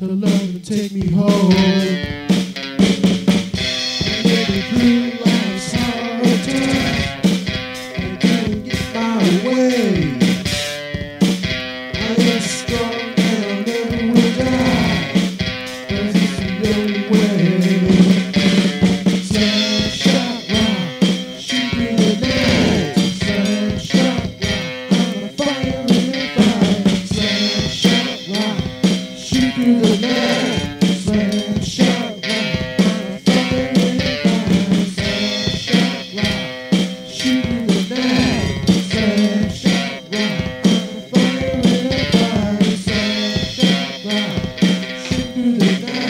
her love and take me home. And living through life's hard times, I couldn't get my way. I am strong and I never will die, 'cause it's the only way. Slam shot rock, shoot through the night. Slam shot rock, I'm a fire in the fight. Slam shot rock, shoot through the night. Slam shot rock, I'm a fire in the fight. Slam shot rock, shoot through the night. Slam shot rock, I'm a fire in the fight. Slam shot rock, shoot through the night.